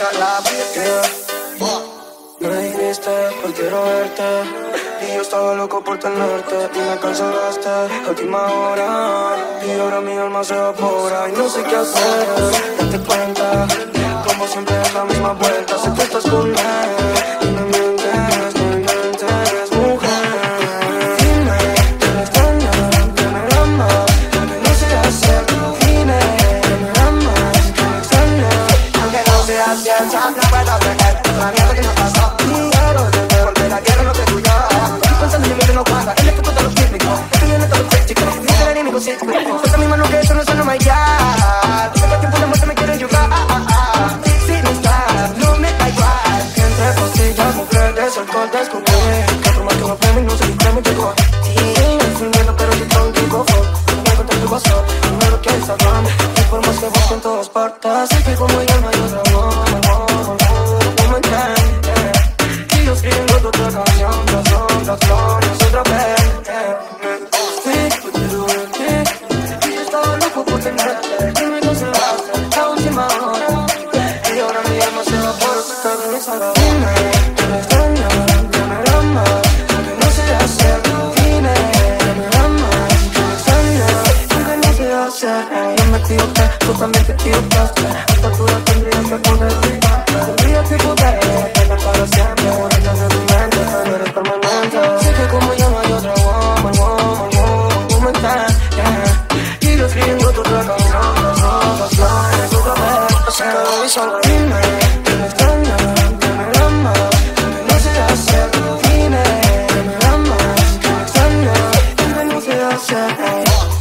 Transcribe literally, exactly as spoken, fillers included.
la me dijiste, hoy quiero verte. Y yo estaba loco por tenerte. Y me cancelaste a última hora. Y ahora mi alma se evapora. Y no sé qué hacer. Date cuenta, como siempre es la misma vuelta. Sé que estás con él y me mientes, me mientes, mujer. Dime que me extrañas, que me amas, que no sé hacer. Dime que me amas, que me extrañas. Aunque no sea ciencia, no puedo tener la mierda que nos pasó. Quiero tener, porque la quiero no te tuyo. Estoy pensando en mi mente no cuadra, el efecto de los químicos. Estoy en todo tóxico, dice el enemigo sí. Suelta mi mano que eso no suena my God. Todo el tiempo la muerte me quiere llevar. Si no estás, no me da igual. Entre pastillas, mujeres, alcohol, descubrí que por más que me premio, no sé si premio llegó a ti. Me fui miedo, pero yo contigo fue. Me encontré tu WhatsApp, primero que Instagram. Y por más que busque en todas partes, sé que como yo no hay otra amor. No me entiendes. Y yo escribiendo otra canción, las ondas, flores, otra vez. Sí, yo quiero verte. Y yo estaba loco por tenerte. Y me cancelaste a última hora. Y ahora mi alma se va por sacar de mi sala. Dime que me extrañas, que me amas, que no sé hacer. Dime que me amas, que me extrañas, que no sé hacer. Yo me equivoqué, tú también te equivocaste. A esta altura tendrías que poder gritar. Tendría que poder tener para siempre. Borrarte de mi mente, no eres permanente. Sé que como yo no hay otra woman, woman, woman, woman time, yeah. Y yo escribiendo tu otra canción, las hojas, flores, otra vez. Así que baby solo dime que me extrañas, que me amas, que no sé hacer. Dime que me amas, que me extrañas, que no sé hacer.